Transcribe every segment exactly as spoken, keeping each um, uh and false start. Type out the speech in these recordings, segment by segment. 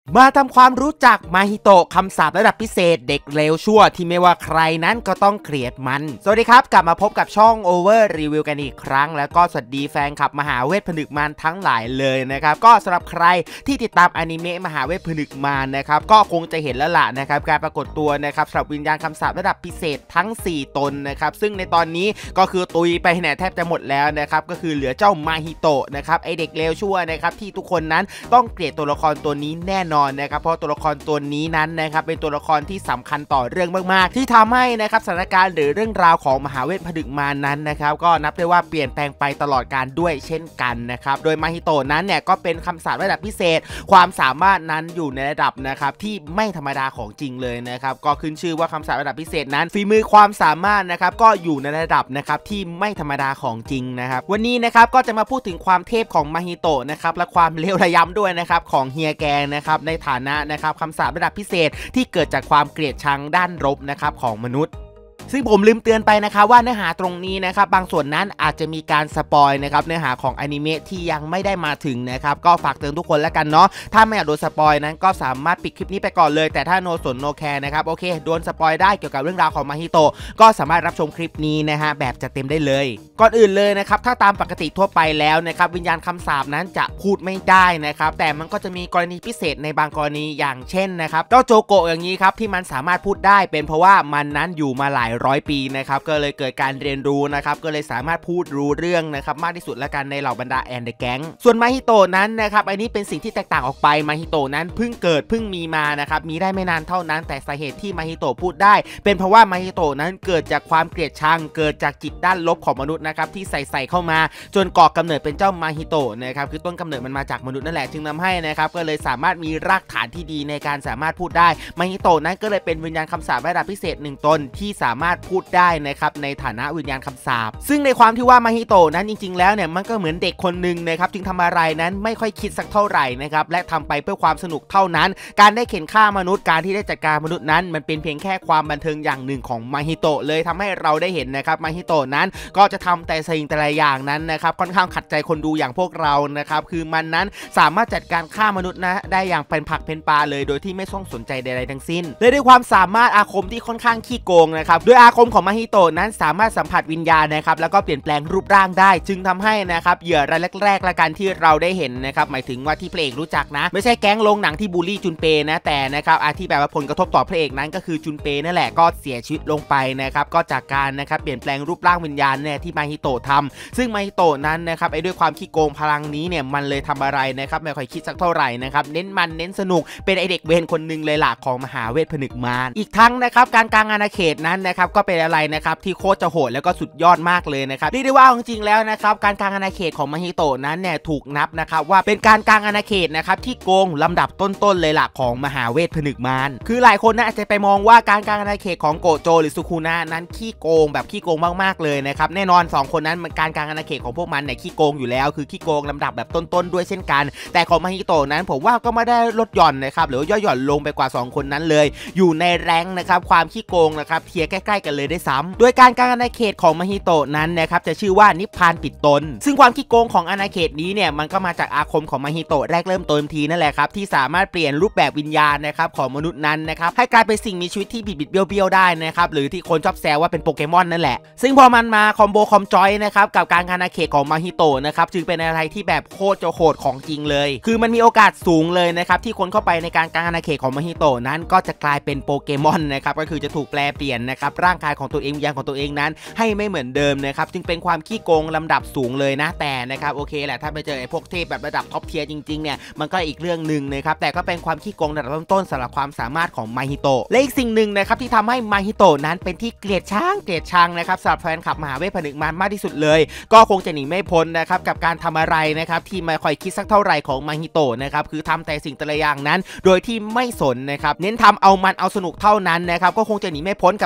มาทำความรู้จักมาฮิโตะคำสาประดับพิเศษเด็กเลวชั่วที่ไม่ว่าใครนั้นก็ต้องเกลียดมันสวัสดีครับกลับมาพบกับช่อง Over Review กันอีกครั้งแล้วก็สวัสดีแฟนคลับมหาเวทผนึกมารทั้งหลายเลยนะครับก็สำหรับใครที่ติดตามอนิเมะมหาเวทผนึกมารนะครับก็คงจะเห็นแล้วล่ะนะครับการปรากฏตัวนะครับสำหรับวิญญาณคำสาประดับพิเศษทั้งสี่ตนนะครับซึ่งในตอนนี้ก็คือตุยไปเนี่ยแทบจะหมดแล้วนะครับก็คือเหลือเจ้ามาฮิโตะนะครับไอเด็กเลวชั่วนะครับที่ทุกคนนั้นต้องเกลียดตัวละครตัวนี้แน่นอนนะครับเพราะตัวละครตัวนี้นั้นนะครับเป็นตัวละครที่สำคัญต่อเรื่องมากๆที่ทำให้นะครับสถานการณ์หรือเรื่องราวของมหาเวทผนึกมารนั้นนะครับก็นับได้ว่าเปลี่ยนแปลงไปตลอดการด้วยเช่นกันนะครับโดยมาฮิโตะนั้นเนี่ยก็เป็นคำสาประดับพิเศษความสามารถนั้นอยู่ในระดับนะครับที่ไม่ธรรมดาของจริงเลยนะครับก็ขึ้นชื่อว่าคำสาประดับพิเศษนั้นฝีมือความสามารถนะครับก็อยู่ในระดับนะครับที่ไม่ธรรมดาของจริงนะครับวันนี้นะครับก็จะมาพูดถึงความเทพของมาฮิโตะนะครับและความเลวระยำด้วยนะครับของเฮียแกงนะครับในฐานะนะครับคำสาประดับพิเศษที่เกิดจากความเกลียดชังด้านลบนะครับของมนุษย์ซึ่งผมลืมเตือนไปนะครับว่าเนื้อหาตรงนี้นะครับบางส่วนนั้นอาจจะมีการสปอยนะครับเนื้อหาของอนิเมะที่ยังไม่ได้มาถึงนะครับก็ฝากเตือนทุกคนแล้วกันเนาะถ้าไม่อยากโดนสปอยนั้นก็สามารถปิดคลิปนี้ไปก่อนเลยแต่ถ้าโนสนโนแคร์นะครับโอเคโดนสปอยได้เกี่ยวกับเรื่องราวของมาฮิโตะก็สามารถรับชมคลิปนี้นะฮะแบบจัดเต็มได้เลยก่อนอื่นเลยนะครับถ้าตามปกติทั่วไปแล้วนะครับวิญญาณคำสาปนั้นจะพูดไม่ได้นะครับแต่มันก็จะมีกรณีพิเศษในบางกรณีอย่างเช่นนะครับเจ้าโจโกะอย่างนี้ครับที่มันสามารถพูดได้เป็นเพราะว่ามันนั้นอยู่มาหลายร้อยปีนะครับก็เลยเกิดการเรียนรู้นะครับก็เลยสามารถพูดรู้เรื่องนะครับมากที่สุดละกันในเหล่าบรรดาแอนเดอร์แก๊งส่วนมาฮิโตะนั้นนะครับอันนี้เป็นสิ่งที่แตกต่างออกไปมาฮิโตะนั้นเพิ่งเกิดเพิ่งมีมานะครับมีได้ไม่นานเท่านั้นแต่สาเหตุที่มาฮิโตะพูดได้เป็นเพราะว่ามาฮิโตะนั้นเกิดจากความเกลียดชังเกิดจากจิตด้านลบของมนุษย์นะครับที่ใส่ใส่เข้ามาจนก่อกำเนิดเป็นเจ้ามาฮิโตะนะครับคือต้นกำเนิดมันมาจากมนุษย์นั่นแหละจึงทำให้นะครับก็เลยสามารถมีรากฐานที่ดีในการสามารถพูดได้มาฮิโตะนั้นก็เลยเป็นวิญญาณคำสาประดับพิเศษหนึ่งตนที่สามารถพูดได้นะครับในฐานะวิญญาณคำสาปซึ่งในความที่ว่ามาฮิโตะนั้นจริงๆแล้วเนี่ยมันก็เหมือนเด็กคนหนึ่งนะครับจึงทำอะไรนั้นไม่ค่อยคิดสักเท่าไหร่นะครับและทำไปเพื่อความสนุกเท่านั้นการได้เข็นฆ่ามนุษย์การที่ได้จัดการมนุษย์นั้นมันเป็นเพียงแค่ความบันเทิงอย่างหนึ่งของมาฮิโตะเลยทำให้เราได้เห็นนะครับมาฮิโตะนั้นก็จะทำแต่สิ่งแต่ละอย่างนั้นนะครับค่อนข้างขัดใจคนดูอย่างพวกเรานะครับคือมันนั้นสามารถจัดการฆ่ามนุษย์นะได้อย่างเป็นผักเป็นปลาเลยโดยที่ไม่ต้องสนใจใดๆทั้งสิ้นและด้วยความสามารถอาคมที่ค่อนข้างขี้โกงนะครับด้วยอาคมของมาฮิโตะนั้นสามารถสัมผัสวิญญาณนะครับแล้วก็เปลี่ยนแปลงรูปร่างได้จึงทำให้นะครับเหยื่อรายแรกๆละกันที่เราได้เห็นนะครับหมายถึงว่าที่พระเอกรู้จักนะไม่ใช่แก๊งลงหนังที่บูลลี่จุนเปนะแต่นะครับอาที่แบบว่าผลกระทบต่อพระเอกนั้นก็คือจุนเปนั่นแหละก็เสียชีวิตลงไปนะครับก็จากการนะครับเปลี่ยนแปลงรูปร่างวิญญาณเนี่ยที่มาฮิโตะทำซึ่งมาฮิโตะนั้นนะครับไอ้ด้วยความขี้โกงพลังนี้เนี่ยมันเลยทำอะไรนะครับไม่ค่อยคิดสักเท่าไหร่นะครับเน้นมันเน้นสนุกเป็นไอเด็กเวรคนหนึ่งเลยล่ะของมหาเวทผนึกมารอีกทั้งนะครับการกลางอาณาเขตนั้นนะครับก็เป็นอะไรนะครับที่โคตรจะโหดแล้วก็สุดยอดมากเลยนะครับเรียกได้ว่าจริงๆแล้วนะครับการกลางอาณาเขตของมาฮิโตะนั้นเนี่ยถูกนับนะครับว่าเป็นการกลางอาณาเขตนะครับที่โกงลำดับต้นๆเลยล่ะของมหาเวทผนึกมารคือหลายคนนะอาจจะไปมองว่าการกลางอาณาเขตของโกโจหรือซุคุนะนั้นขี้โกงแบบขี้โกงมากๆเลยนะครับแน่นอนสองคนนั้นการกลางอาณาเขตของพวกมันเนี่ยขี้โกงอยู่แล้วคือขี้โกงลำดับแบบต้นๆด้วยเช่นกันแต่ของมาฮิโตะนั้นผมว่าก็ไม่ได้ลดหย่อนนะครับหรือย่อหย่อนลงไปกว่าสองคนนั้นเลยอยู่ในแรงนะครับความขี้โกงนะครับเทียร์ใกล้ๆกันเลยได้ซ้ำโดยการกลางอาณาเขตของมาฮิโตะนั้นนะครับจะชื่อว่านิพพานปิดตนซึ่งความขี้โกงของอาณาเขตนี้เนี่ยมันก็มาจากอาคมของมาฮิโตะแรกเริ่มต้นทีนั่นแหละครับที่สามารถเปลี่ยนรูปแบบวิญญาณนะครับของมนุษย์นั้นนะครับให้กลายเป็นสิ่งมีชีวิตที่บิดบิดเบี้ยวเบี้ยวได้นะครับหรือที่คนชอบแซวว่าเป็นโปเกมอนนั่นแหละซึ่งพอมันมาคอมโบคอมจอยนะครับกับการอาณาเขตของมาฮิโตะนะครับจึงเป็นอะไรที่แบบโคตรจะโหดของจริงเลยคือมันมีโอกาสสูงเลยนะครับที่คนเข้าไปในการกลางอาณาเขตของมาฮิโตะนั้นก็จะกลายเป็นโปเกมอนนะครับก็คือจะถูกแปลเปลี่ยนนะครับร่างกายของตัวเองวิญญาณของตัวเองนั้นให้ไม่เหมือนเดิมนะครับจึงเป็นความขี้โกงลำดับสูงเลยนะแต่นะครับโอเคแหละถ้าไปเจอไอ้พวกเทพแบบระดับท็อปเทียร์จริงๆเนี่ยมันก็อีกเรื่องหนึ่งนะครับแต่ก็เป็นความขี้โกงระดับต้นๆสำหรับความสามารถของมาฮิโตะและอีกสิ่งหนึ่งนะครับที่ทำให้มาฮิโตะนั้นเป็นที่เกลียดชังเกลียดชังนะครับสำหรับแฟนคลับมหาเวทผนึกมารมากที่สุดเลยก็คงจะหนีไม่พ้นนะครับกับการทำอะไรนะครับที่ไม่ค่อยคิดสักเท่าไหร่ของมาฮิโตะนะครับคือทำแต่สิ่งแต่ละอย่างนั้นโดยที่ไม่สนนะครับเน้นทำเอามันเอาสนุกเท่านั้นนะครับก็คงจะหนีไม่พ้นกับการที่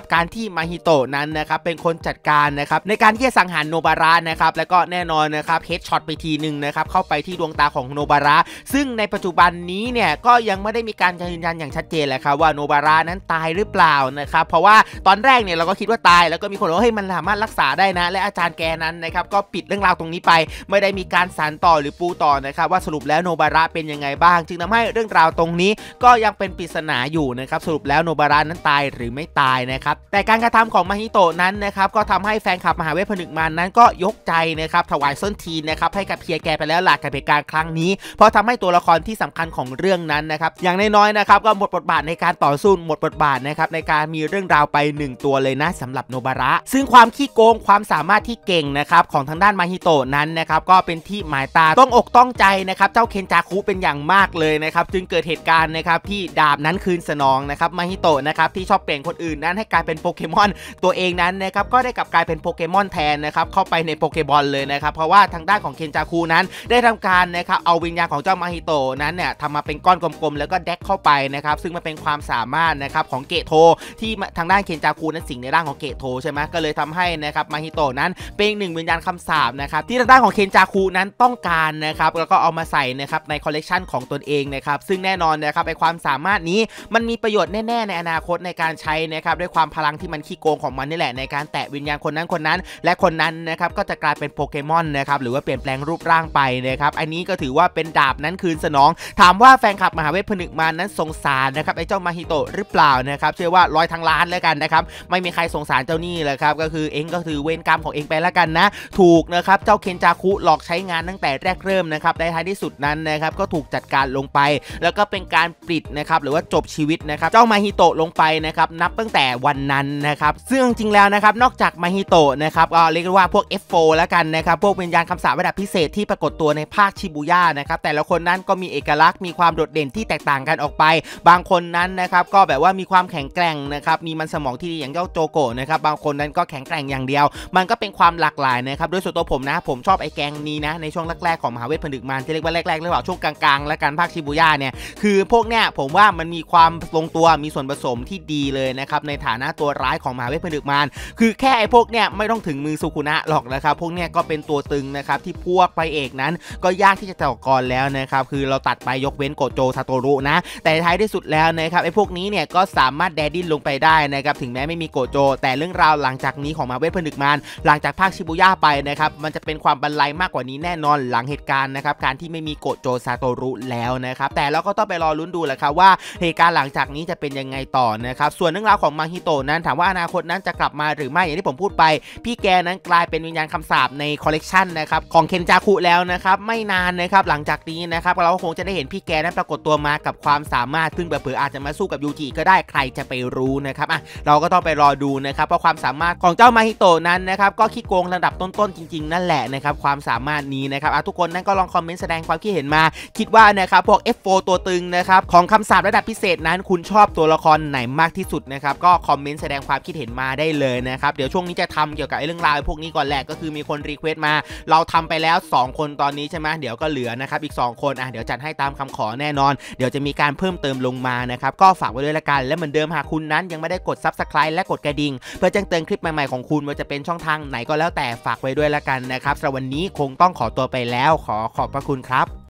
ที่มาฮิโตะนั้นนะครับเป็นคนจัดการนะครับในการที่จะสังหารโนบาระนะครับแล้วก็แน่นอนนะครับเฮดช็อตไปทีหนึ่งนะครับเข้าไปที่ดวงตาของโนบาระซึ่งในปัจจุบันนี้เนี่ยก็ยังไม่ได้มีการยืนยันอย่างชัดเจนแหละครับว่าโนบาระนั้นตายหรือเปล่านะครับเพราะว่าตอนแรกเนี่ยเราก็คิดว่าตายแล้วก็มีคนบอกว่าเฮ้ยมันสามารถรักษาได้นะและอาจารย์แกนั้นนะครับก็ปิดเรื่องราวตรงนี้ไปไม่ได้มีการสานต่อหรือปูต่อนะครับว่าสรุปแล้วโนบาระเป็นยังไงบ้างจึงทำให้เรื่องราวตรงนี้ก็ยังเป็นปริศนาอยู่นะครับสรุปแล้วโนบาระนั้นตายหรือไม่ตายนะครับแต่การกระทำของมาฮิโตะนั้นนะครับก็ทำให้แฟนคลับมหาเวทผนึกมารนั้นก็ยกใจนะครับถวายส้นทีนนะครับให้กับเพียแกไปแล้วหลักกับเหตุการณ์ครั้งนี้เพราะทำให้ตัวละครที่สำคัญของเรื่องนั้นนะครับอย่างน้อยๆนะครับก็หมดบทบาทในการต่อสู้หมดบทบาทนะครับในการมีเรื่องราวไปหนึ่งตัวเลยนะสำหรับโนบาระซึ่งความขี้โกงความสามารถที่เก่งนะครับของทางด้านมาฮิโตะนั้นนะครับก็เป็นที่หมายตาต้องอกต้องใจนะครับเจ้าเคนจาคุเป็นอย่างมากเลยนะครับจึงเกิดเหตุการณ์นะครับที่ดาบนั้นคืนสนองนะครับมาฮิโตะนะครับที่ชอบเปลี่ยนคนอื่นนั้นให้กลายเป็นโปเกมอนตัวเองนั้นนะครับก็ได้กลับกลายเป็นโปเกมอนแทนนะครับเข้าไปในโปเกบอลเลยนะครับเพราะว่าทางด้านของเคนจาคุนั้นได้ทำการนะครับเอาวิญญาณของเจ้ามาฮิโตะนั้นเนี่ยทำมาเป็นก้อนกลมๆแล้วก็แดกเข้าไปนะครับซึ่งมันเป็นความสามารถนะครับของเกโทที่ทางด้านเคนจาคุนั้นสิงในร่างของเกโทใช่ไหมก็เลยทำให้นะครับมาฮิโตะนั้นเป็นหนึ่งวิญญาณคำสาปนะครับที่ทางด้านของเคนจาคุนั้นต้องการนะครับแล้วก็เอามาใส่นะครับในคอลเลกชันของตนเองนะครับซึ่งแน่นอนนะครับไอความสามารถนี้มันมีประโยชน์แน่ๆในอนาคตในการใช้นะครับด้วยความพลังที่มันขี้โกงของมันนี่แหละในการแตะวิญญาณคนนั้นคนนั้นและคนนั้นนะครับก็จะกลายเป็นโปเกมอนนะครับหรือว่าเปลี่ยนแปลงรูปร่างไปนะครับอันนี้ก็ถือว่าเป็นดาบนั้นคืนสนองถามว่าแฟนคลับมหาเวทผนึกมารนั้นสงสารนะครับไอ้เจ้ามาฮิโตะหรือเปล่านะครับเชื่อว่าร้อยทั้งล้านแล้วกันนะครับไม่มีใครสงสารเจ้านี่เลยครับก็คือเองก็ถือเวรกรรมของเองไปแล้วกันนะถูกนะครับเจ้าเคนจาคุหลอกใช้งานตั้งแต่แรกเริ่มนะครับในท้ายที่สุดนั้นนะครับก็ถูกจัดการลงไปแล้วก็เป็นการปิดนะครับหรือว่าจบชีวิตนะครับเจ้ามาฮิโตะลงไปนะครับนับตั้งแต่วันนั้นนะครับซึ่งจริงแล้วนะครับนอกจากมาฮิโตะนะครับก็เรียกว่าพวก เอฟ โฟร์ แล้วกันนะครับพวกวิญญาณคำสาประดับพิเศษที่ปรากฏตัวในภาคชิบูย่านะครับแต่ละคนนั้นก็มีเอกลักษณ์มีความโดดเด่นที่แตกต่างกันออกไปบางคนนั้นนะครับก็แบบว่ามีความแข็งแกร่งนะครับมีมันสมองที่ดีอย่างเจ้าโจโกะนะครับบางคนนั้นก็แข็งแกร่งอย่างเดียวมันก็เป็นความหลากหลายนะครับโดยส่วนตัวผมนะผมชอบไอ้แกงนี้นะในช่วงแรกๆของมหาเวทผนึกมารที่เรียกว่าแรกๆหรือเปล่าช่วงกลางๆและการภาคชิบูย่าเนี่ยคือพวกเนี้ยผมว่ามันมีความลงตัวมีส่วนผสมที่ดีเลยนะครับในฐานะตัวร้ายของมหาเวทผนึกมารคือแค่ไอ้พวกเนี้ยไม่ต้องถึงมือสุคุนะหรอกนะครับพวกเนี้ยก็เป็นตัวตึงนะครับที่พวกพระเอกนั้นก็ยากที่จะต่อกรแล้วนะครับคือเราตัดไปยกเว้นโกโจซาโตรุนะแต่ท้ายที่สุดแล้วนะครับไอ้พวกนี้เนี่ยก็สามารถแดดดิ้นลงไปได้นะครับถึงแม้ไม่มีโกโจแต่เรื่องราวหลังจากนี้ของมหาเวทผนึกมารหลังจากภาคชิบูย่าไปนะครับมันจะเป็นความบรรลัยมากกว่านี้แน่นอนหลังเหตุการณ์นะครับการที่ไม่มีโกโจซาโตรุแล้วนะครับแต่เราก็ต้องไปรอลุ้นดูแหละครับว่าเหตุการณ์หลังจากนี้จะเป็นยังไงต่อนะครับส่วนเรื่องราวของมาฮิโตะนั้นถามว่าอนาคตนั้นจะกลับมาหรือไม่อย่างที่ผมพูดไปพี่แกนั้นกลายเป็นวิญญาณคำสาปในคอลเลกชันนะครับของเคนจาคุแล้วนะครับไม่นานนะครับหลังจากนี้นะครับเราคงจะได้เห็นพี่แกนั้นปรากฏตัวมากับความสามารถซึ่งเผื่ออาจจะมาสู้กับยูจิก็ได้ใครจะไปรู้นะครับอ่ะเราก็ต้องไปรอดูนะครับเพราะความสามารถของเจ้ามาฮิโตะนั้นนะครับก็ขี้โกงระดับต้นๆจริงๆนั่นแหละนะครับความสามารถนี้นะครับทุกคนนั้นก็ลองคอมเมนต์แสดงความคิดเห็นมาคิดว่านะครับพวก เอฟ โฟร์ ตัวตึงนะครับของคำสาประดับพิเศษนั้นคุณชอบตัวละครไหนมากที่สุดนะครับก็คอมเมนต์แสดงความคิดเห็นมาได้เลยนะครับเดี๋ยวช่วงนี้จะทำเกี่ยวกับเรื่องราวพวกนี้ก่อนแหละก็คือมีคนรีเควสต์มาเราทำไปแล้วสองคนตอนนี้ใช่ไหมเดี๋ยวก็เหลือนะครับอีกสองคนอ่ะเดี๋ยวจัดให้ตามคำขอแน่นอนเดี๋ยวจะมีการเพิ่มเติมลงมานะครับก็ฝากไว้ด้วยละกันและเหมือนเดิมหากคุณนั้นยังไม่ได้กด ซับสไครบ์ และกดกระดิ่งเพื่อแจ้งเตือนคลิปใหม่ๆของคุณว่าจะเป็นช่องทางไหนก็แล้วแต่ฝากไว้ด้วยละกันนะครับสำหรับวันนี้คงต้องขอตัวไปแล้วขอขอบพระคุณครับ